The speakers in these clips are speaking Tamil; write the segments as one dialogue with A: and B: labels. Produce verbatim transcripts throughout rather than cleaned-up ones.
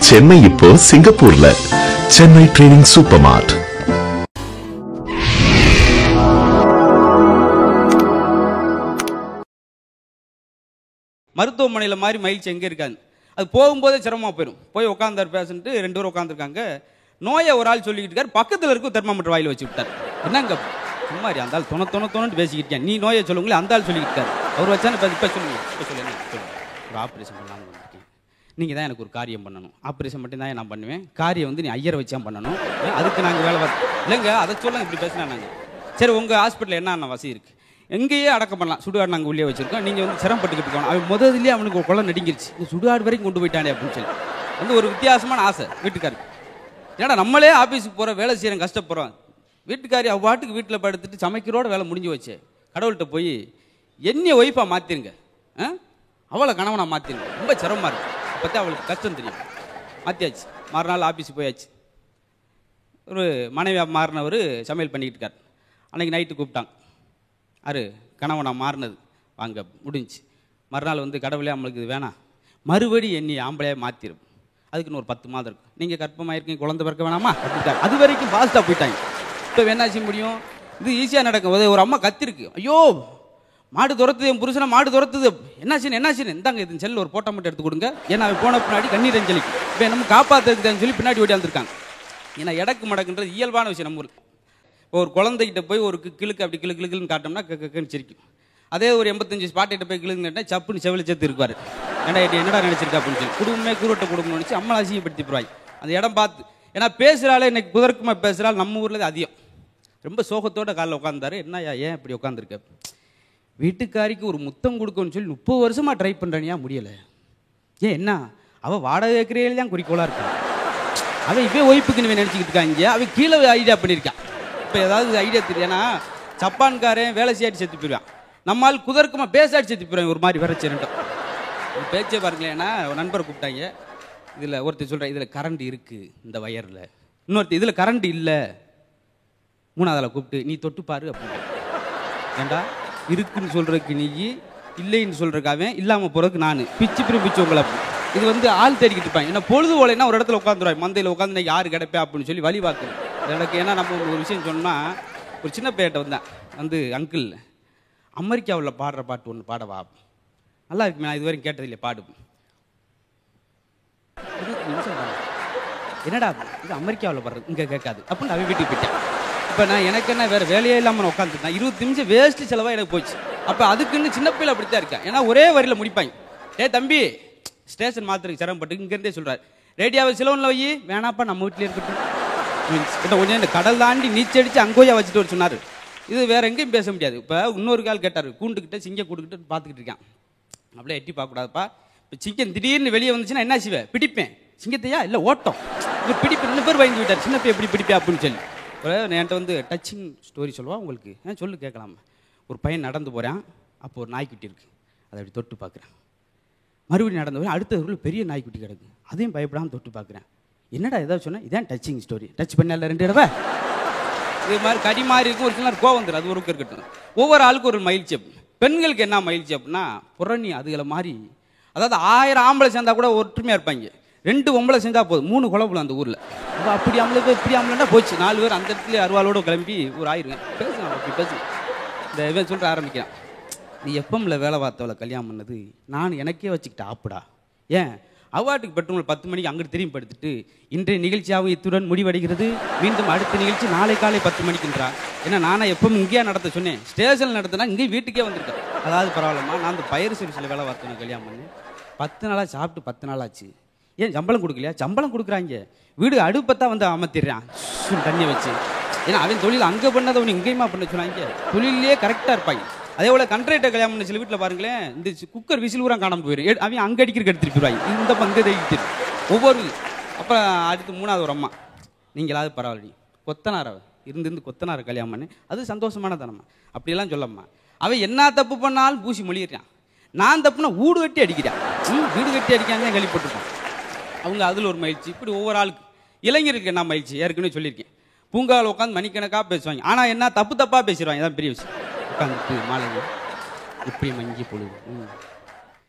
A: சென்னை இப்போ சிங்கப்பூர்ல சென்னை ட்ரெய்னிங் சூப்பர் மார்ட்.
B: மருத்துவமனையில் மாதிரி மகிழ்ச்சி எங்கே இருக்காது. அது போகும்போதே சிரமமாக போயிடும். போய் உட்காந்தார் பேஷண்ட்டு, ரெண்டு பேரும் உட்காந்துருக்காங்க. நோயை ஒரு ஆள் சொல்லிக்கிட்டு இருக்காரு, பக்கத்தில் இருக்கும் தெர்மாமீட்டர் வாயில் வச்சு விட்டார். என்னங்க சும்மாரி அந்த ஆள் தொண தொண தொணன்னு பேசிக்கிட்டேன், நீ நோயை சொல்லுங்களே, அந்த ஆள் சொல்லிக்கிட்டு இருக்காரு. அவர் வச்சானே இப்போ சொல்லுங்க, இப்போ சொல்லுங்க, சொல்லுங்க, ஒரு ஆப்ரேஷன் பண்ணலாம்னு வந்திருக்கேன், நீங்கள் தான் எனக்கு ஒரு காரியம் பண்ணணும். ஆப்ரேஷன் மட்டும் தான் நான் பண்ணுவேன், காரியம் வந்து நீ ஐயரை வச்சா பண்ணணும், அதுக்கு நாங்கள் வேலை பார்த்து இல்லைங்க, அதை சொல்லுங்க, இப்படி பேசினா நாங்கள் சரி உங்கள் ஹாஸ்பிட்டலில் என்ன வசதி இருக்குது, எங்கேயே அடக்கம் பண்ணலாம், சுடுகாடு நாங்கள் உள்ளே வச்சிருக்கோம், நீங்கள் வந்து சிரமப்பட்டுக்கிட்டு இருக்கோம். அவன் முதல்லேயே அவனுக்கு ஒரு குளம் நடிங்கிருச்சு, இந்த சுடுகாடு வரைக்கும் கொண்டு போயிட்டானே அப்படின்னு சொல்லி வந்து ஒரு வித்தியாசமான ஆசை வீட்டுக்காரு. ஏன்னா நம்மளே ஆஃபீஸுக்கு போகிற வேலை செய்கிறோம், கஷ்டப்படுறோம். வீட்டுக்காரி அவ பாட்டுக்கு வீட்டில் படுத்துட்டு சமைக்கிறோட வேலை முடிஞ்சு வச்சு கடவுள்கிட்ட போய் என்னைய ஒய்ஃபாக மாற்றிருங்க, அவளை கணவனை மாற்றிருங்க, ரொம்ப சிரமமாக இருக்குது, அப்போத்தான் அவளுக்கு கஷ்டம் தெரியும். மாற்றியாச்சு, மறுநாள் ஆஃபீஸுக்கு போயாச்சு. ஒரு மனைவியாக மாறினவர் சமையல் பண்ணிக்கிட்டு இருக்கார். அன்றைக்கி நைட்டு கூப்பிட்டாங்க, அரு கணவனை மாறினது வாங்க முடிஞ்சு. மறுநாள் வந்து கடவுளே நம்மளுக்கு இது வேணாம், மறுபடி என்னை ஆம்பளையாக மாற்றிடும், அதுக்குன்னு ஒரு பத்து மாதம் இருக்கும், நீங்கள் கற்பமாயிருக்கீங்க, குழந்தை பிறக்க வேணாமா அப்படின்ட்டார். அது வரைக்கும் ஃபாஸ்ட்டாக போயிட்டாங்க. இப்போ என்ன செய்ய முடியும், இது ஈஸியாக நடக்கும். ஒரு அம்மா கத்திருக்கு, ஐயோ மாடு துரத்துது, என் புருஷனை மாடு துரத்துது, என்னாச்சுன்னு என்னாச்சுன்னு இந்தாங்க இது செல்லில் ஒரு போட்டோ மட்டும் எடுத்து கொடுங்க, ஏன்னா அவன் போன பின்னாடி கண்ணீர் அஞ்சலிக்கு இப்போ நம்ம காப்பாற்றுறதுன்னு சொல்லி பின்னாடி ஓடி வந்துருக்காங்க. ஏன்னா எடக்கு மடக்குன்றது இயல்பான விஷயம் நம்ம ஊரில். இப்போ ஒரு குழந்தைகிட்ட போய் ஒரு கிளுக்கு அப்படி கிளு கிளுக்குன்னு காட்டோம்னா கக்குன்னு சிரிக்கும். அதே ஒரு எண்பத்தஞ்சு ஸ்பாட்டிகிட்ட போய் கிளுக்குன்னு சப்புன்னு செவிலி சேர்த்து இருப்பார், ஏன்னா என்னடா நினைச்சிருக்கா அப்படின்னு சொல்லி குடும்பமே கூறுவட்ட குடும்பம்னு நினச்சி அம்மா அசிங்கப்படுத்தி போவாய் அந்த இடம் பார்த்து. ஏன்னா பேசுகிறாலே இன்னைக்கு குதர்க்கமாக பேசுகிறாள் நம்ம ஊரில் அதிகம். ரொம்ப சோகத்தோட காலில் உட்காந்தாரு. என்னையா ஏன் இப்படி உட்காந்துருக்க, வீட்டுக்காரிக்கு ஒரு முத்தம் கொடுக்கணும்னு சொல்லி முப்பது வருஷமாக ட்ரை பண்ணுறனியா முடியலை, ஏன் என்ன அவள் வாடகை கேட்குறேன் தான் குறிக்கோளாக இருக்கான், அவன் இப்போ ஒய்ப்புக்குன்னு நினச்சிக்கிட்டு இருக்காங்க, அவன் கீழே ஐடியா பண்ணியிருக்கான். இப்போ ஏதாவது ஐடியா தெரியும், ஏன்னா ஜப்பான்காரன் வேலை செய்யாட்டி செத்து போயிடுவான், நம்மால் குதர்க்கமாக பேசாட்டி செத்து போயிடுவான், ஒரு மாதிரி வரைச்சி ரெண்டும் பேச்சே பாருங்களேன். ஏன்னா ஒரு நண்பரை கூப்பிட்டாங்க, இதில் ஒருத்தர் சொல்கிறேன் இதில் கரண்ட் இருக்குது இந்த வயரில், இன்னொருத்தர் இதில் கரண்ட் இல்லை, மூணாவதில் கூப்பிட்டு நீ தொட்டுப்பாரு அப்படின்னு. ஏண்டா இருக்குன்னு சொல்கிறதுக்கு நீ, இல்லைன்னு சொல்கிறக்காவே இல்லாமல் போகிறதுக்கு நான், பிச்சு பிரி பிச்சு உங்களை அப்படி. இது வந்து ஆள் தேடிக்கிட்டு இருப்பாங்க. ஏன்னா பொழுது ஓலைன்னா ஒரு இடத்துல உட்காந்துருவாங்க, மந்தையில் உட்காந்து யார் கிடைப்பேன் அப்படின்னு சொல்லி வழி பார்க்குறேன் எனக்கு. ஏன்னா நம்ம ஒரு விஷயம் சொன்னால், ஒரு சின்ன பையன்ட்ட வந்தேன் வந்து, அங்கிள் அமெரிக்காவில் பாடுற பாட்டு ஒன்று பாடவா, நல்லா இருக்குமே, நான் இது வரைக்கும் கேட்டது இல்லை, பாடு. இருபது நிமிஷம் பாடு, என்னடா இது அமெரிக்காவில் பாடுறது இங்கே கேட்காது அப்படின்னு அவன் வீட்டுக்கு போயிட்டேன். இப்போ நான் எனக்கு என்ன வேறு வேலையே இல்லாமல் நான் உட்காந்துருந்தேன், இருபது நிமிஷம் வேஸ்ட்டு செலவாக எனக்கு போச்சு. அப்போ அதுக்குன்னு சின்ன பிள்ளை அப்படித்தான் இருக்கேன். ஏன்னா ஒரே வரியில் முடிப்பாங்க, ஏ தம்பி ஸ்டேஷன் மாத்திரைக்கு சிரமப்பட்டு இங்கேருந்தே சொல்கிறார், ரேடியாவை சிலவனில் வை, வேணாப்பா நம்ம வீட்டில் இருக்கட்டும் மீன்ஸ் கிட்ட கொஞ்சம் இந்த கடல் தாண்டி நீச்சடிச்சு அங்கோயா வச்சுட்டு வர சொன்னார். இது வேறு எங்கேயும் பேச முடியாது. இப்போ இன்னொரு கால் கேட்டார், கூண்டுக்கிட்ட சிங்க கூட்டுக்கிட்டு பார்த்துக்கிட்டு இருக்கேன், அப்படியே எட்டி பார்க்கக்கூடாதுப்பா, இப்போ சிங்கம் திடீர்னு வெளியே வந்துச்சுன்னா என்ன செய்வேன், பிடிப்பேன், சிங்கத்தையா இல்லை ஓட்டம், இது பிடிப்பு ரெண்டு பேர் வாங்கி விட்டார், சின்ன போய் எப்படி பிடிப்பேன் அப்படின்னு சொல்லி. என்கிட்ட வந்து டச்சிங் ஸ்டோரி சொல்லுவா உங்களுக்கு, ஏன் சொல்லு கேட்கலாமா. ஒரு பையன் நடந்து போகிறான், அப்போ ஒரு நாய்க்குட்டி இருக்குது, அதை அப்படி தொட்டு பார்க்குறேன், மறுபடியும் நடந்து போகிறேன், அடுத்த ஊரில் பெரிய நாய்க்குட்டி கிடக்கு, அதையும் பயப்படாமல் தொட்டு பார்க்குறேன், என்னடா ஏதாவது சொன்னேன், இதான் டச்சிங் ஸ்டோரி, டச் பண்ணல ரெண்டு தடவை. இது மாதிரி கடி மாதிரி இருக்கும், ஒரு சில கோவம் வந்துடும், அது ஒரு இருக்கட்டும். ஒவ்வொரு ஆளுக்கும் ஒரு மகிழ்ச்சி. பெண்களுக்கு என்ன மகிழ்ச்சி அப்படின்னா, புறணி அதுகளை மாதிரி, அதாவது ஆயிரம் ஆம்பளை சேர்ந்தா கூட ஒற்றுமையாக இருப்பாங்க, ரெண்டு பொம்பளை செஞ்சா போதும், மூணு குழப்பம் அந்த ஊரில். அப்போ அப்படி ஆம்பளை இப்படி ஆம்பளைன்னா போச்சு, நாலு பேர் அந்த இடத்துல அருவாளோடு கிளம்பி ஒரு ஆயிருங்க பேசுங்க, அப்படி பேசுங்க. இந்த இவன் சொல்கிற ஆரம்பிக்கிறான், நீ எப்பம்ல வேலை பார்த்தவளை கல்யாணம் பண்ணது, நான் எனக்கே வச்சுக்கிட்டேன் ஆப்புடா, ஏன் அவாட்டுக்கு பெட்ரோல் பத்து மணிக்கு அங்கிட்டு திரும்பி படுத்துட்டு, இன்றைய நிகழ்ச்சியாகவும் இத்துடன் முடிவடைகிறது, மீண்டும் அடுத்த நிகழ்ச்சி நாளை காலை பத்து மணிக்குன்றா. ஏன்னா நானே எப்பவும் இங்கேயா நடத்த சொன்னேன், ஸ்டேஷனில் நடத்தினா இங்கேயும் வீட்டுக்கே வந்திருக்கேன். அதாவது பரவாயில்லம்மா, நான் அந்த பயிர் சர்வீஸில் வேலை பார்த்தேன் கல்யாணம் பண்ணி, பத்து நாளாக சாப்பிட்டு பத்து நாள் ஆச்சு, ஏன் சம்பளம் கொடுக்கலையா, சம்பளம் கொடுக்குறாங்க, வீடு அடுப்பத்தான் வந்து அமர்த்திடுறான் தண்ணியை வச்சு. ஏன்னா அவன் தொழில் அங்கே பண்ணதை அவன் இங்கேயுமா பண்ண சொன்னாங்க, தொழிலே கரெக்டாக இருப்பாங்க. அதே போல் கண்ட்ரேட்டை கல்யாணம் பண்ண சில வீட்டில் பாருங்களேன், இந்த குக்கர் விசில் ஊரா காணாமல் போயிடும், அவன் அங்கே அடிக்கிறக்கு எடுத்துட்டு போயிடுவாங்க, இந்த பங்கு தைக்கிட்டு ஒவ்வொரு. அப்போ அடுத்து மூணாவது ஒரு அம்மா, நீங்களாவது பரவாயில்ல, கொத்தனார இருந்து இருந்து கொத்தனார கல்யாணம் பண்ணி, அது சந்தோஷமான தானம்மா, அப்படியெல்லாம் சொல்லம்மா. அவன் என்ன தப்பு பண்ணாலும் பூசி மொழியிறான், நான் தப்புனா வீடு கட்டி அடிக்கிறான், வீடு கட்டி அடிக்காம கேள்விப்பட்டிருப்பான் அவங்க, அதில் ஒரு மகிழ்ச்சி. இப்படி ஒவ்வொரு ஆளுக்கு. இளைஞருக்கு என்ன மகிழ்ச்சி, ஏற்கனவே சொல்லியிருக்கேன், பூங்காவில் உட்காந்து மணிக்கணக்காக பேசுவாங்க, ஆனால் என்ன தப்பு தப்பாக பேசிடுவாங்க, இதான் பெரிய விஷயம். உட்காந்துட்டு மாலை இப்படி மங்கி பொழுது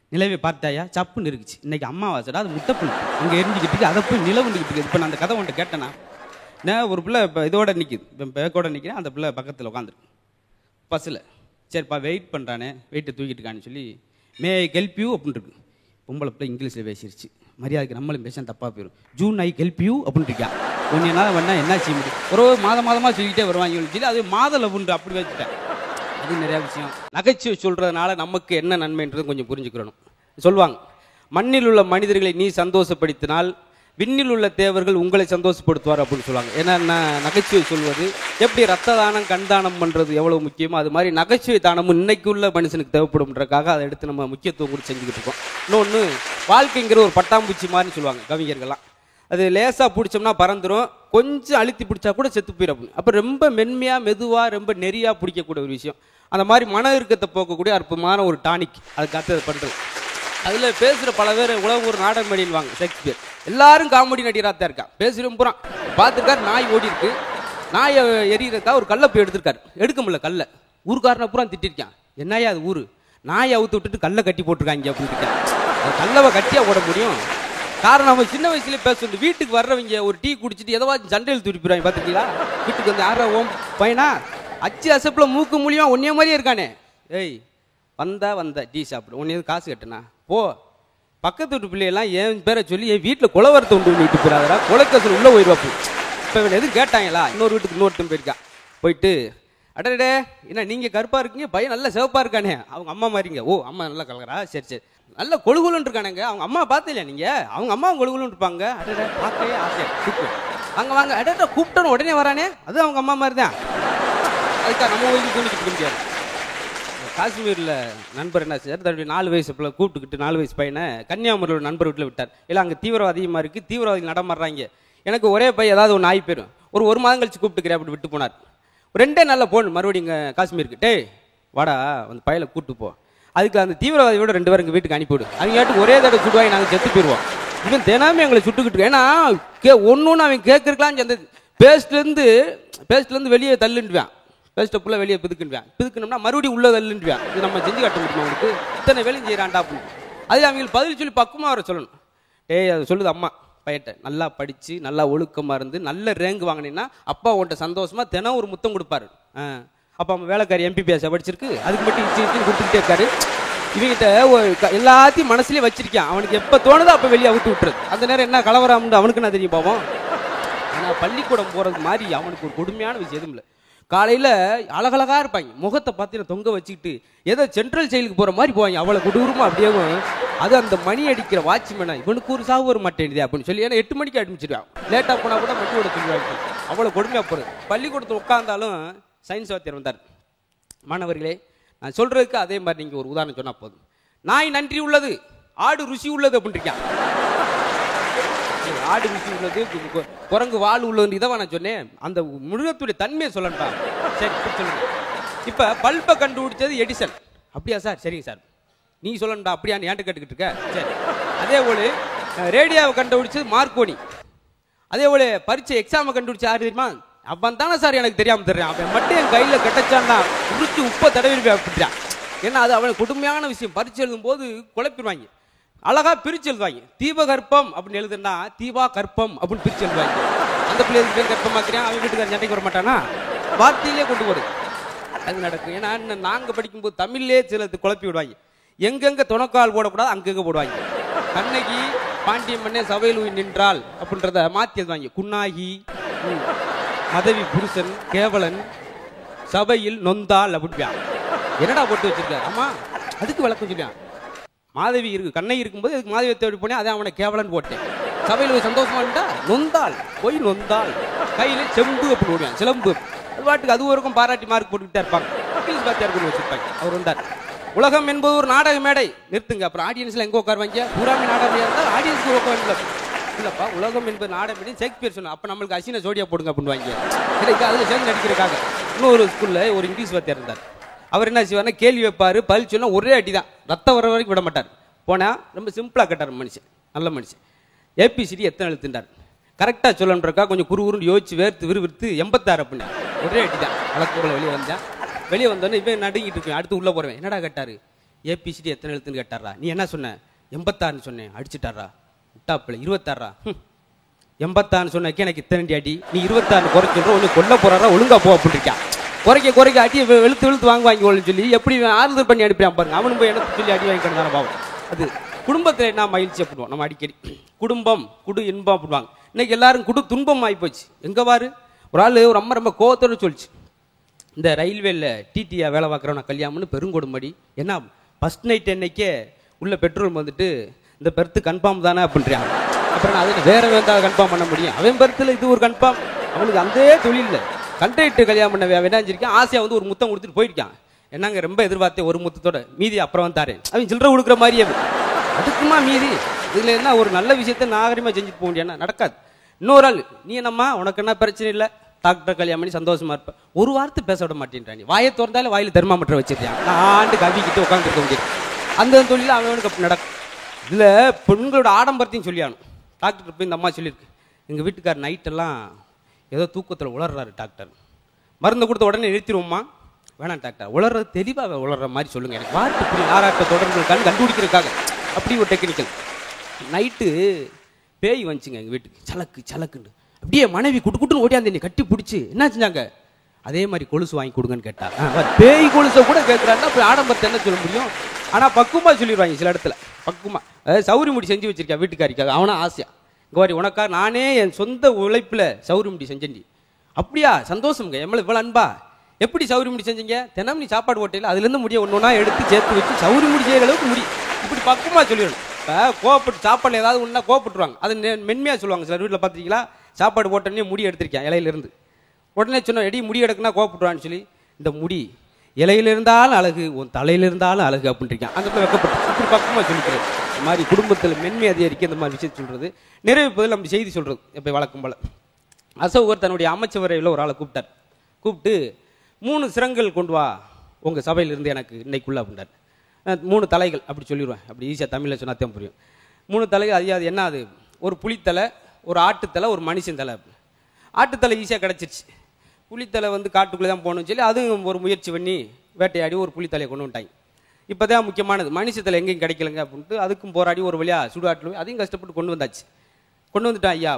B: நிலவை பார்த்தாயா சப்புன்னு இருக்குச்சு, இன்னைக்கு அம்மாவாசைடா, அது முட்டைப்புல் அங்கே எரிஞ்சுக்கிட்டு அதை போய் நிலவுண்டுக்கிட்டு இருக்குது. இப்போ நான் அந்த கதை உன்ட்ட கேட்டேன்னா, நான் ஒரு பிள்ளை இப்போ இதோட நிற்கிது, இப்போ பேக்கோட நிற்கிறேன், அந்த பிள்ளை பக்கத்தில் உட்காந்துருக்கு பஸ்ஸில். சரிப்பா வெயிட் பண்ணுறானே, வெயிட்டை தூக்கிட்டுக்கான்னு சொல்லி மே ஹெல்ப் யூ அப்படின்னு இருக்கு. பொம்பளை பிள்ளை இங்கிலீஷில் பேசிருச்சு, மரியாதைக்கு நம்மளும் பேச தப்பாக போயிடும். ஜூன் ஐ ஹெல்ப் யூ அப்படின்னு இருக்கா. ஒன்று என்ன வேணா என்ன செய்ய முடியும், ஒரு மாதம் மாதமாக சொல்லிக்கிட்டே வருவாங்க சொல்லி அது மாத லவ்ன்று அப்படி வச்சுட்டேன். அது நிறையா விஷயம். நகைச்சுவை சொல்கிறதுனால நமக்கு என்ன நன்மைன்றது கொஞ்சம் புரிஞ்சுக்கிறணும். சொல்லுவாங்க, மண்ணில் உள்ள மனிதர்களை நீ சந்தோஷப்படுத்தினால் விண்ணில் உள்ள தேவர்கள் உங்களை சந்தோஷப்படுத்துவார் அப்படின்னு சொல்லுவாங்க. ஏன்னா நகைச்சுவை சொல்வது எப்படி ரத்த தானம் கண் தானம் பண்ணுறது எவ்வளோ முக்கியமோ அது மாதிரி நகைச்சுவை தானமும் இன்னைக்கு உள்ள மனுஷனுக்கு தேவைப்படும்ன்றக்காக அதை எடுத்து நம்ம முக்கியத்துவம் கூட செஞ்சுக்கிட்டு இருக்கோம். இன்னொன்று, வாழ்க்கைங்கிற ஒரு பட்டாம்பூச்சி மாதிரி சொல்லுவாங்க கவிஞர்கள்லாம். அது லேசாக பிடிச்சோம்னா பறந்துடும், கொஞ்சம் அழுத்தி பிடிச்சா கூட செத்து போயிடும். அப்போ ரொம்ப மென்மையாக மெதுவாக ரொம்ப நெறியாக பிடிக்கக்கூடிய ஒரு விஷயம். அந்த மாதிரி மன இறுக்கத்தை போக்கக்கூடிய அற்புதமான ஒரு டானிக் அதுக்காக அதை பண்ணுறது. அதில் பேசுகிற பல பேர் உலக ஒரு நாடகம் மேடின்வாங்க ஷேக்ஸ்பியர். எல்லாரும் காமெடி நடிகராக தான் இருக்கான். பேசுகிற பூரா பார்த்துருக்காரு, நாய் ஓடி இருக்கு, நாயை எரியறதுக்காக ஒரு கல்லை போய் எடுத்திருக்காரு, எடுக்க முடியல கல்லை. ஊருக்காரனை பூரா திட்டிருக்கான், என்னையா அது ஊர், நாயை அவுத்து விட்டுட்டு கல்லை கட்டி போட்டிருக்காங்க அப்படின்னு இருக்கேன். அது கல்லவை கட்டியா ஓட முடியும்? காரணம் நம்ம சின்ன வயசுலேயே பேசுறது. வீட்டுக்கு வர்றவங்க ஒரு டீ குடிச்சிட்டு எதவாச்சும் சண்டையில் துடிப்பிடுவாங்க பார்த்துருக்கீங்களா? வீட்டுக்கு வந்து யாரா ஓம் பையனா அச்சு அசப்பில் மூக்கு மூலியமாக ஒன்னே மாதிரியே இருக்கானே, ஏய் வந்தா வந்த டீ சாப்பிடு, ஒன்னே காசு கட்டுனா போ. பக்கத்து வீட்டு பிள்ளையெல்லாம் என் பேரை சொல்லி என் வீட்டில் குலவரத்தை உண்டு வீட்டு போயிடாதரா, குலக்கசல் உள்ளே போயிடுவாப்பு. இப்போ இவன் எதுவும் கேட்டாங்களா? இன்னொரு வீட்டுக்கு இன்னொருத்தன் போயிருக்கான். போயிட்டு அடடே என்ன நீங்கள் கருப்பாக இருக்கீங்க, பையன் நல்லா சிவப்பாக இருக்கானே, அவங்க அம்மா மாதிரிங்க. ஓ அம்மா நல்லா கலக்கிறா, சரி சரி. நல்ல கொழுகுலுன்னு இருக்கானுங்க, அவங்க அம்மா பார்த்து இல்லையா நீங்கள், அவங்க அம்மா கொழுகுலுன்னு இருப்பாங்க. அடடே பார்க்கவே ஆசையா கூப்பிட்டு அங்கே வாங்க. அடடா கூப்பிட்டோன்னு உடனே வரானே, அது அவங்க அம்மா மாதிரி தான். அதுக்காக நம்ம வயசு தூண்டிக்கிட்டு முடியாது. காஷ்மீரில் நண்பர் என்ன சார் தன்னுடைய நாலு வயசு பிள்ளை கூப்பிட்டுக்கிட்டு நாலு வயசு பையனை கன்னியாகுமரியில் நண்பர் வீட்டில் விட்டார். இல்லை அங்கே தீவிரவாதம் அதிகமாக இருக்குது, தீவிரவாதிகள் நடமாடுறாங்க, எனக்கு ஒரே பையன் ஏதாவது ஒன்று ஆகி போயிடும், ஒரு ஒரு மாதம் கழிச்சு கூப்பிட்டுக்கிறேன் அப்படி விட்டு போனார். ரெண்டே நல்ல போன் மறுபடியும் இங்கே காஷ்மீருக்கு, டே வாடா அந்த பையலை கூப்பிட்டு போ. அதுக்கு அந்த தீவிரவாதியோட ரெண்டு பேரும் எங்கள் வீட்டுக்கு அனுப்பிவிடு, அவங்க கேட்டு ஒரே தடவை சுடுவாங்க, நாங்கள் செத்து போயிடுவோம். இவன் தினமே எங்களை சுட்டுக்கிட்டு, ஏன்னா கே ஒன்று ஒன்று அவன் கேட்கறக்கலான்னு அந்த பேஸ்ட்லேருந்து பேஸ்ட்லேருந்து வெளியே தள்ளுண்டுவான், பேஸ்ட்டை ஃபுல்லாக வெளியே பிதுக்குன்றான், பிதுக்கணும்னா மறுபடியும் உள்ள தள்ளுன்றான். இது நம்ம செஞ்சு காட்ட முடியுமா அவனுக்கு, இத்தனை வேலையும் செய்கிறான்டா அப்படின்னு. அது அவங்களுக்கு பதில் சொல்லி பக்குவமாக வர சொல்லணும். ஏய் அது சொல்லுது அம்மா பையன்ட்ட, நல்லா படித்து நல்லா ஒழுக்கமாக இருந்து நல்ல ரேங்க் வாங்கினீங்கன்னா அப்பா உன்ட்ட சந்தோஷமாக தினம் ஒரு முத்தம் கொடுப்பாரு. ஆ அப்போ அவன் வேலைக்காரி எம்பிபிஎஸ் படிச்சிருக்கு, அதுக்கு மட்டும் இச்சு இச்சுன்னு கொடுத்துக்கிட்டே இருக்காரு. இவங்கிட்ட எல்லாத்தையும் மனசுலேயே வச்சிருக்கான், அவனுக்கு எப்போ தோணுதோ அப்போ வெளியே அவுத்து விட்டுறது. அந்த நேரம் என்ன கலவராம்னு அவனுக்கு நான் தெரியும் பாவம். ஆனால் பள்ளிக்கூடம் போகிறது மாதிரி அவனுக்கு ஒரு கொடுமையான விஷயம் எதுவும் இல்லை. காலையில் அழகழகாக இருப்பாங்க, முகத்தை பார்த்தீங்கன்னா தொங்க வச்சுக்கிட்டு ஏதோ சென்ட்ரல் ஜெயிலுக்கு போகிற மாதிரி போவாங்க, அவ்வளோ கொடூரமாக அப்படியே. அது அந்த மணி அடிக்கிற வாட்ச்மேனா இவனுக்கு ஒரு சாவு வர மாட்டேங்குது அப்படின்னு சொல்லி, ஏன்னா எட்டு மணிக்கு அடிச்சிருவான், லேட்டாக போனால் கூட மணி ஓட சொல்லுவாங்க, அவ்வளோ கொடுமையாக போகிறது. பள்ளிக்கூடத்தில் உட்காந்தாலும் சயின்ஸ் வாத்தியார் வந்தார், மாணவர்களே நான் சொல்கிறதுக்கு அதே மாதிரி நீங்கள் ஒரு உதாரணம் சொன்னால் போதும். நாய் நன்றி உள்ளது, ஆடு ருசி உள்ளது அப்படின்னு இருக்கான். ஆடு ருசி உள்ளது, குரங்கு வாழ் உள்ளது, இதை நான் சொன்னேன். அந்த மிருகத்துடைய தன்மையை சொல்லண்டா. சரி சொல்லுங்க. இப்போ பல்பை கண்டுபிடிச்சது எடிசன், அப்படியா சார்? சரிங்க சார். நீ சொல்லண்டா அப்படியான்னு ஏன்ட்டு கேட்டுக்கிட்டு இருக்க. சரி. அதே போல ரேடியோவை கண்டுபிடிச்சது மார்க்கோனி. அதே போல பரீட்சை எக்ஸாமை கண்டுபிடிச்ச யாரு தெரியுமா? அவன் தானே சார் எனக்கு தெரியாமல் தெரியும், அவன் மட்டும் என் கையில் கெட்டச்சான்னா உரிச்சு உப்பை தடவி அப்படின்றான். ஏன்னா அது அவனுக்கு கொடுமையான விஷயம். பரீட்சை எழுதும் போது குழப்பிடுவாங்க, அழகா பிரிச்சு எழுதுவாங்க. தீபகற்பம் அப்படின்னு எழுதுனா தீபா கற்பம் அப்படின்னு பிரிச்சு எழுதுவாங்க. அந்த பிள்ளைகளுக்கு பேர் கற்பமாக்கிறேன், அவன் வீட்டுக்கார சண்டைக்கு வர மாட்டானா, வார்த்தையிலே கொண்டு போடுது. அது நடக்கும். ஏன்னா நாங்கள் படிக்கும்போது தமிழ்லேயே சிலது குழப்பி விடுவாங்க. எங்கெங்க துணக்கால் போடக்கூடாது அங்கங்க போடுவாங்க. கண்ணகி பாண்டியம் பண்ணே சபையில் நின்றாள் அப்படின்றத மாற்றி எழுதுவாங்க. குன்னாகி மதவி புருஷன் கேவலன் சபையில் நொந்தாள் அப்படியா. என்னடா போட்டு வச்சிருக்காரு? ஆமா அதுக்கு விளக்கம் சொல்லியான். மாதவி இருக்கு, கண்ணகி இருக்கும்போது அதுக்கு மாதவி தேடி போனேன், அதை அவனை கேவலன் போட்டேன். சபையில் போய் சந்தோஷமா இருந்தா நொந்தாள், போய் நொந்தாள், கையில செம்பு அப்படின்னு போடுவான், சிலம்பு. அது பாட்டுக்கு அது வரைக்கும் பாராட்டி மார்க் போட்டுக்கிட்டே இருப்பாங்க. இங்கிலீஷ் பாத்தியார் கொண்டு வச்சிருப்பாங்க. அவர் வந்தார். உலகம் என்பது ஒரு நாடக மேடை, நிறுத்துங்க. அப்புறம் ஆடியன்ஸ்ல எங்க உட்காருவாங்க? பூராமி நாடகம் இருந்தால் ஆடியன்ஸ்க்கு உட்கார இல்லப்பா. உலகம் என்பது நாடக மேடை ஷேக்ஸ்பியர் சொன்னா, அப்ப நம்மளுக்கு அசின ஜோடியா போடுங்க அப்படின்வாங்க. அதுல சேர்ந்து நடிக்கிறதுக்காக. இன்னொரு ஸ்கூல்ல ஒரு இங்கிலீஷ் வாத்தியார் இருந்தார். அவர் என்ன செய்வார்னா கேள்வி வைப்பாரு, பதில் சொன்னா ஒரே அடி தான், ரத்தம் வர வரைக்கும் விட மாட்டார். போனா ரொம்ப சிம்பிளா கேட்டார் மனுஷன், நல்ல மனுஷன். ஏபிசிடி எத்தனை எழுத்துட்டார் கரெக்டா சொல்லணுன்றக்கா கொஞ்சம் குறுகுறுன்னு யோசிச்சு வேர்த்து விறுவிறுத்து எண்பத்தாறு அப்படின்னா ஒரே அடி தான். வழக்கு போல வெளியே வந்தேன். வெளியே வந்தோடனே இவன் நடுங்கிட்டு இருக்கேன். அடுத்து உள்ள போறேன். என்னடா கேட்டாரு? ஏபிசிடி எத்தனை எழுத்துன்னு கேட்டாரா. நீ என்ன சொன்ன? எண்பத்தாறுன்னு சொன்னேன். அடிச்சுட்டாரா விட்டாப்பில். இருபத்தாறா? எண்பத்தாறுன்னு சொன்னக்கு எனக்கு இத்தனை அடி, நீ இருபத்தாறு குறைச்சு சொல்ற, ஒன்று கொல்ல போறாரா, ஒழுங்கா போ அப்படின்ட்டான். குறைக்க குறைக்க அடி வெளுத்து வெளுத்து வாங்க வாங்கி சொல்லி எப்படி ஆறுதல் பண்ணி அனுப்பியான் பாருங்க. அவனும் போய் எனக்கு சொல்லி அடி வாங்கிக்கிட்டு தானே பாவம். அது குடும்பத்தில் என்ன மகிழ்ச்சி அப்படிவோம் நம்ம அடிக்கடி. குடும்பம் குடு இன்பம் அப்படிவாங்க. இன்னைக்கு எல்லாரும் குடு துன்பம் ஆகி போச்சு. எங்கே வாரு ஒரு ஆள் ஒரு அம்மா ரொம்ப கோவத்தோடு சொல்லிச்சு, இந்த ரயில்வேல டிடியா வேலை பார்க்குறவன கல்யாணம்னு பெருங்கொடும்படி. ஏன்னா ஃபஸ்ட் நைட் என்னைக்கே உள்ள பெட்ரோல் வந்துட்டு இந்த பெர்த்து கன்ஃபார்ம் தானே அப்படின்றாங்க. அப்புறம் நான் அதை வேற வேண்டாம் கன்ஃபார்ம் பண்ண முடியும். அவன் பெர்த்தில் இது ஒரு கன்ஃபார்ம். அவனுக்கு அந்த தொழிலில் கண்ட்ராக்டர் கல்யாணம் பண்ண வேணாஞ்சிருக்கேன். ஆசையாக வந்து ஒரு முத்தம் கொடுத்துட்டு போயிருக்கான். என்னங்க ரொம்ப எதிர்பார்த்தேன் ஒரு முத்தத்தோட, மீதி அப்புறம் வந்து தாரேன். அவன் சில்லறை கொடுக்குற மாதிரியே அதுக்குமா மீதி. இதில் என்ன ஒரு நல்ல விஷயத்த நாகரிகமாக செஞ்சுட்டு போக முடியாது, நடக்காது. இன்னொரு ஆள், நீ என்னம்மா உனக்கு என்ன பிரச்சனை இல்லை, டாக்டர் கல்யாணம் பண்ணி சந்தோஷமா இருப்பேன். ஒரு வார்த்தை பேச விட மாட்டேன்றான். வாயை திறந்தாலும் வாயில் தெர்மாமீட்டர் வச்சிருக்கான். நான் ஆண்டு கவிக்கிட்டு உட்காந்துருக்க முடியாது. அந்த தொழில் அவனுக்கு அப்படி நடக்கும். இதில் பெண்களோட ஆடம்பரத்தையும் சொல்லியானும். டாக்டர் போய் இந்த அம்மா சொல்லியிருக்கு, எங்கள் வீட்டுக்கார் நைட்டெல்லாம் ஏதோ தூக்கத்தில் உளர்றாரு டாக்டர், மருந்து கொடுத்த உடனே நிறுத்திடுவோம்மா. வேணாம் டாக்டர், உளர்றது தெளிவாக உளர்ற மாதிரி சொல்லுங்கள், எனக்கு வார்த்தை இப்படி ஆராட்ட தொடர்புகளுக்கான கண்டுபிடிக்கிறதுக்காக. அப்படி ஒரு டெக்னிக்கல். நைட்டு பேய் வந்துச்சுங்க எங்கள் வீட்டுக்கு, சலக்கு சலக்குன்னு. அப்படியே மனைவி குட்டு குட்டுன்னு ஓடியாந்து என்னை கட்டி பிடிச்சி என்ன செஞ்சாங்க, அதே மாதிரி கொலுசு வாங்கி கொடுங்கன்னு கேட்டா. பேய் கொலுசை கூட கேட்குறாருன்னா அப்போ ஆடம்பரத்தை என்ன சொல்ல முடியும். ஆனால் பக்குவமாக சொல்லிடுவாங்க சில இடத்துல. பக்குவமாக அதாவது சௌரி முடி செஞ்சு வச்சிருக்கா வீட்டுக்காரிக்காக. அவனா ஆசையா, இங்கே வாரி உனக்கா நானே என் சொந்த உழைப்பில் சௌரி முடி செஞ்சேன்டி. அப்படியா சந்தோஷம்ங்க, எம்மளை இவ்வளோ அன்பா. எப்படி சௌரி முடி செஞ்சீங்க? தினம் நீ சாப்பாடு ஓட்டையில் அதுலேருந்து முடிய ஒன்று ஒன்றா எடுத்து சேர்த்து வச்சு சௌரி முடி செய்கிற அளவுக்கு முடி. இப்படி பக்குவமாக சொல்லிடணும். இப்போ கோவப்பட்டு சாப்பாடு ஏதாவது ஒன்றா கோவப்பட்டுருவாங்க, அது மென்மையாக சொல்லுவாங்க. சில வீட்டில் பார்த்துருக்கீங்களா, சாப்பாடு போட்டோன்னே முடி எடுத்திருக்கேன் இலையிலேருந்து. உடனே சொன்ன எடி முடி எடுக்குன்னா கோவப்பட்டுருவான்னு சொல்லி, இந்த முடி இலையில இருந்தாலும் அழகு, உன் தலையில இருந்தாலும் அழகு அப்படின்ட்டு அந்த மாதிரி வைக்கப்பட்டு இப்படி பக்கமாக சொல்லிக்கிறது. இந்த மாதிரி குடும்பத்தில் மென்மை அதிகரிக்க இந்த மாதிரி விஷயத்தை சொல்கிறது. நிறைவு பதில் நம்ம செய்தி சொல்கிறது. இப்போ வழக்கம் போல் அசோகர் தன்னுடைய அமைச்சரவையில் ஒரு ஆளை கூப்பிட்டார். கூப்பிட்டு மூணு சிரங்கள் கொண்டு வா உங்கள் சபையிலிருந்து எனக்கு இன்னைக்குள்ள அப்படின்றார். மூணு தலைகள் அப்படி சொல்லிடுவேன், அப்படி ஈஸியாக தமிழில் சொன்னா தான் புரியும். மூணு தலைகள் அது அது என்ன, அது ஒரு புலித்தலை, ஒரு ஆட்டுத்தலை, ஒரு மனுஷன் தலை. ஆட்டுத்தலை ஈஸியாக கிடச்சிருச்சு. புலித்தலை வந்து காட்டுக்குள்ளே தான் போகணும்னு சொல்லி அதுவும் ஒரு முயற்சி பண்ணி வேட்டையாடி ஒரு புலித்தலையை கொண்டு வந்துட்டாங்க. இப்போ தான் முக்கியமானது மனுஷத்தலை எங்கேயும் கிடைக்கலங்க அப்படின்ட்டு அதுக்கும் போராடி ஒரு வழியாக சுடுகாட்டில் அதையும் கஷ்டப்பட்டு கொண்டு வந்தாச்சு. கொண்டு வந்துட்டான் ஐயா.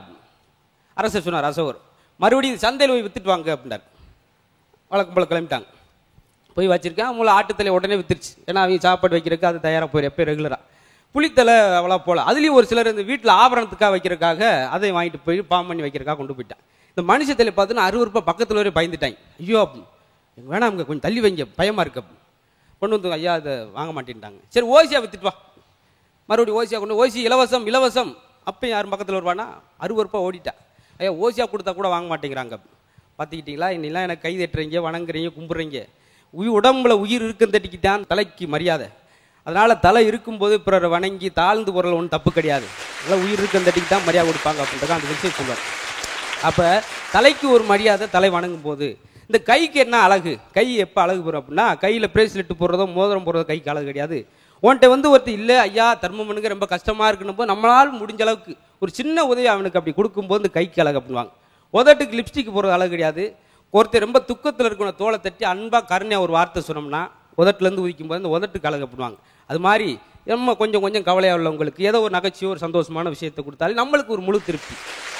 B: அரசர் சொன்னார் அசோகர், மறுபடியும் சந்தையில் போய் வித்துட்டு வாங்க அப்படின்னார். வழக்கம் போல கிளம்பிட்டாங்க. போய் வச்சிருக்கேன். அவங்கள ஆட்டுத்தலை உடனே வித்துருச்சு. ஏன்னா அவங்க சாப்பாடு வைக்கிறதுக்கு அது தயாராக போயிரு எப்போ ரெகுலராக. புளித்தலை அவ்வளோ போல. அதுலேயும் ஒரு சிலர் இந்த வீட்டில் ஆபரணத்துக்காக வைக்கிறதுக்காக அதை வாங்கிட்டு போய் பாம் பண்ணி வைக்கிறதுக்காக கொண்டு போயிட்டான். இந்த மனுஷத்தலை பார்த்துன்னு அறுவறுப்பாக பக்கத்தில் வரை பயந்துட்டாங்க. ஐயோ அப்படி வேணாம், அவங்க கொஞ்சம் தள்ளி வைங்க, பயமாக இருக்கு. கொண்டு வந்து ஐயா அதை வாங்க மாட்டேன்ட்டாங்க. சரி ஓசியாக வித்துட்டு வா. மறுபடியும் ஓசியாக கொண்டு ஓசி இலவசம் இலவசம். அப்பயும் யாரும் பக்கத்தில் வருவானா, அறுவறுப்பாக ஓடிட்டா. ஐயா ஓசியாக கொடுத்தா கூட வாங்க மாட்டேங்கிறாங்க. பார்த்துக்கிட்டீங்களா, இன்னெல்லாம் எனக்கு கை தட்டுறீங்க, வணங்குறீங்க, கும்பிட்றீங்க. உயிர் உடம்புல உயிர் இருக்குன்னு தட்டிக்கிட்டான் தலைக்கு மரியாதை. அதனால தலை இருக்கும்போது பிறரை வணங்கி தாழ்ந்து பொருள் ஒன்றும் தப்பு கிடையாது. அதெல்லாம் உயிர் இருக்குன்னு தட்டிக்கு தான் மரியாதை கொடுப்பாங்க அப்படின்றத அந்த விஷயம் சொல்லுவார். அப்போ தலைக்கு ஒரு மரியாதை, தலை வணங்கும் போது. இந்த கைக்கு என்ன அழகு, கை எப்போ அழகு போகிறோம் அப்படின்னா, கையில் பிரேஸ்லெட்டு போடுறதோ மோதிரம் போடுறதோ கைக்கு அழகு கிடையாது. உன்கிட்ட வந்து ஒருத்தர் இல்லை ஐயா தர்மம் பண்ணுங்க ரொம்ப கஷ்டமாக இருக்குன்னு போது நம்மளால் முடிஞ்ச அளவுக்கு ஒரு சின்ன உதவி அவனுக்கு அப்படி கொடுக்கும்போது இந்த கைக்கு அழகு அப்படின்வாங்க. உதட்டுக்கு லிப்ஸ்டிக் போடுறது அழகு கிடையாது. ஒருத்தர் ரொம்ப துக்கத்தில் இருக்கணும் தோலை தட்டி அன்பாக கருணையாக ஒரு வார்த்தை சொன்னோம்னா உதட்டுலேருந்து உதிக்கும் போது இந்த உதட்டுக்கு அழகு அப்படின்வாங்க. அது மாதிரி நம்ம கொஞ்சம் கொஞ்சம் கவலையாக உள்ளவங்களுக்கு ஏதோ ஒரு நகைச்சியோ ஒரு சந்தோஷமான விஷயத்தை கொடுத்தாலே நம்மளுக்கு ஒரு முழு திருப்தி.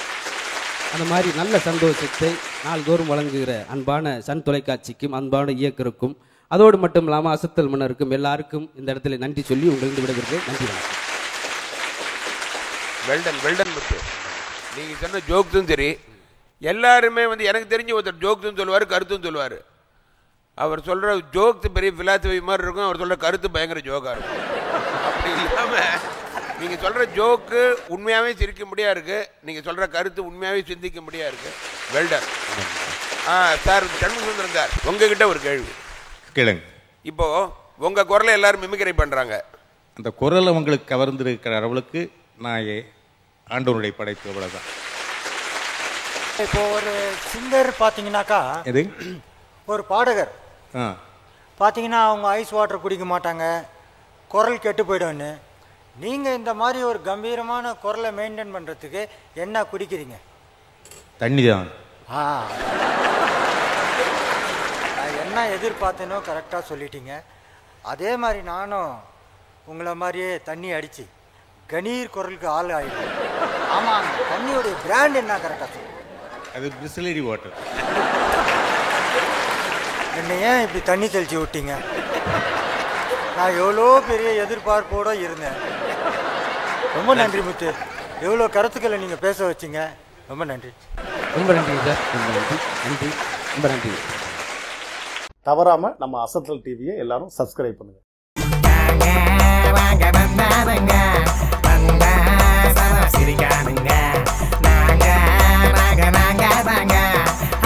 B: அந்த மாதிரி நல்ல சந்தோஷத்தை நாள்தோறும் வழங்குகிற அன்பான சன் தொலைக்காட்சிக்கும் அன்பான இயக்கருக்கும் அதோடு மட்டும் இல்லாமல் அசத்தல் மன்னருக்கும் எல்லாருக்கும் இந்த இடத்துல நன்றி சொல்லி உங்களுக்கு விடுகிறது. நன்றி வணக்கம்.
C: வெல்டன் வெல்டன் முத்து, நீங்கள் சொன்ன ஜோக்ஸும் சரி, எல்லாருமே வந்து எனக்கு தெரிஞ்ச ஒருத்தர் ஜோக்ஸும் சொல்லுவார், கருத்தும் சொல்லுவார். அவர் சொல்கிற ஜோக்ஸ் பெரிய பிலாசபி மாதிரி இருக்கும், அவர் சொல்கிற கருத்து பயங்கர ஜோக்காக இருக்கும். அப்படி இல்லாமல் நீங்கள் சொல்கிற ஜோக்கு உண்மையாகவே சிரிக்க முடியாது இருக்குது, நீங்கள் சொல்கிற கருத்து உண்மையாகவே சிந்திக்க முடியாது இருக்குது. வெல்டன். ஆ சார், சண்முகசுந்தரம் சார், உங்ககிட்ட ஒரு கேள்வி
D: கேளுங்க.
C: இப்போது உங்கள் குரலை எல்லாரும் மிமிக்ரை பண்ணுறாங்க.
D: அந்த குரல் உங்களுக்கு கவர்ந்திருக்கிற அளவுக்கு நான் ஆண்டவனுடைய படைப்பு அவ்வளோதான்.
E: இப்போ ஒரு சிங்கர் பார்த்தீங்கன்னாக்கா,
D: எது
E: ஒரு பாடகர்
D: ஆ
E: பார்த்தீங்கன்னா அவங்க ஐஸ் வாட்டர் குடிக்க மாட்டாங்க, குரல் கெட்டு போய்டும்னு. நீங்கள் இந்த மாதிரி ஒரு கம்பீரமான குரலை மெயின்டைன் பண்ணுறதுக்கு என்ன குடிக்கிறீங்க?
D: தண்ணி தான்.
E: ஆ, நான் என்ன எதிர்பார்த்தேனோ கரெக்டாக சொல்லிட்டீங்க. அதே மாதிரி நானும் உங்களை மாதிரியே தண்ணி அடித்து கணீர் குரலுக்கு ஆள் ஆகிடும். ஆமாம், தண்ணியோடைய பிராண்ட் என்ன கரெக்டாக சொல்லுங்கள்?
D: அது பிரிசிலரி வாட்டர்.
E: என்னை ஏன் இப்படி தண்ணி தெளிச்சு விட்டீங்க? நான் எவ்வளோ பெரிய எதிர்பார்ப்போடு இருந்தேன். ரொம்ப நன்றி முத்து, எவ்வளோ கருத்துக்களை நீங்கள் பேச வச்சிங்க. ரொம்ப நன்றி.
F: ரொம்ப நன்றி சார். ரொம்ப நன்றி நன்றி ரொம்ப நன்றி.
G: தவறாமல் நம்ம அசத்தல் டிவியை எல்லாரும் சப்ஸ்கிரைப் பண்ணுங்கள்.
H: சிரிக்கானுங்க நாங்க நாங்க நாங்க நாங்க